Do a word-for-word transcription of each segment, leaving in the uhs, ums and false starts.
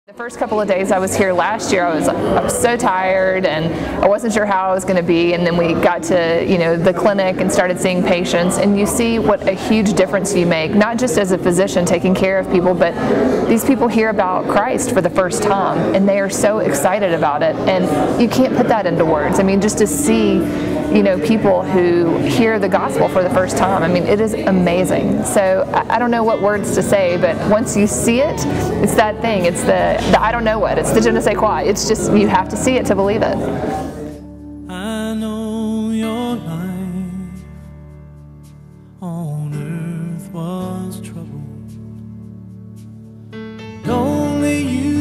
The first couple of days I was here last year, I was, I was so tired and I wasn't sure how I was going to be, and then we got to you know the clinic and started seeing patients, and you see what a huge difference you make, not just as a physician taking care of people, but these people hear about Christ for the first time and they are so excited about it, and you can't put that into words. I mean, just to see you know people who hear the gospel for the first time, I mean, it is amazing. So I, I don't know what words to say, but once you see it, it's that thing, it's the The, I don't know what, it's the je ne sais quoi. It's just, you have to see it to believe it. I know your life on earth was troubled, and only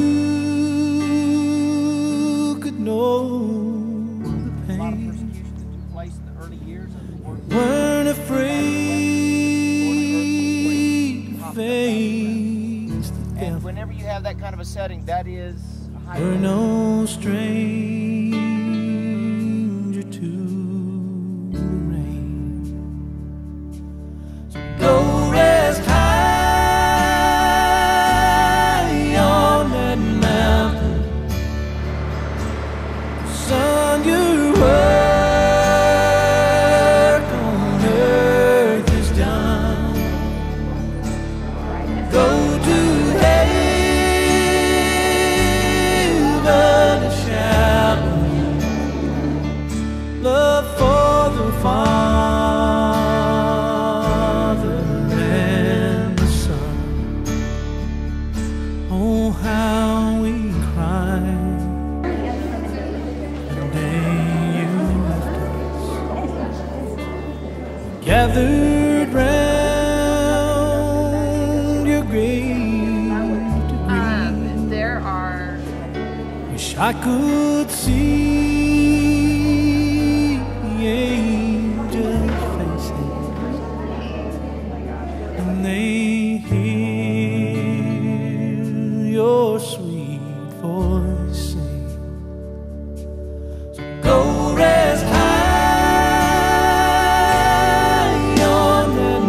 you could know the pain. A lot of persecution that took place in the early years of the war. Weren't afraid to face the devil. And whenever you have that kind of a setting, that is a high. We're no stranger to the rain. So go rest high on that mountain. Son, your work on earth is done. Go to love for the Father and the Son. Oh, how we cry the day you left us, gathered round your grave to grieve. Um, there are... Wish I could see angel faces, and they hear your sweet voice sing. So go rest high on that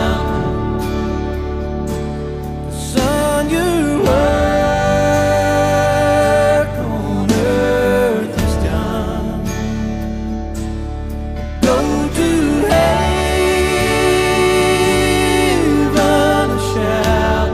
mountain. Son, your work on earth is done. Go to heaven and shout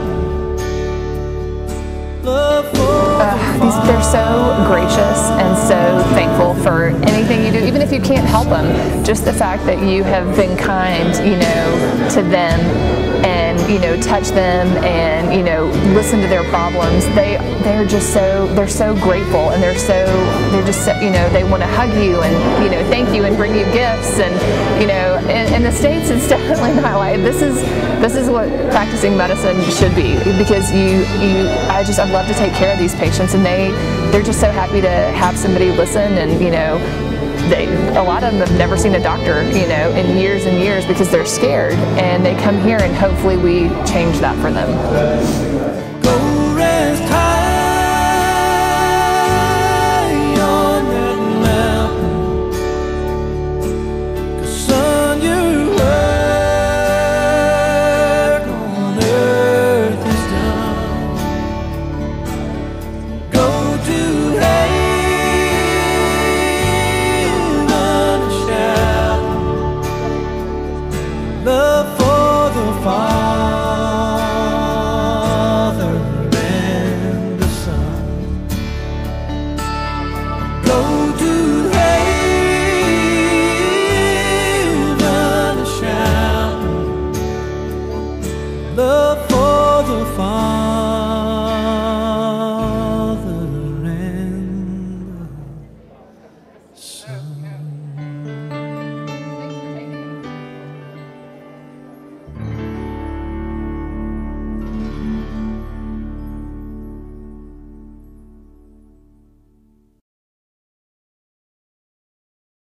love for Uh, these, they're so gracious and so thankful for anything you do, even if you can't help them. Just the fact that you have been kind, you know, to them, and you know, touch them, and you know, listen to their problems. They they're just so they're so grateful, and they're so they're just so, you know they want to hug you and you know thank you and bring you gifts, and you know in, in the States it's definitely not like this is this is what practicing medicine should be, because you you I just I love to take care of these patients, and they they're just so happy to have somebody listen, and you know they a lot of them have never seen a doctor you know in years and years because they're scared, and they come here and hopefully we change that for them. go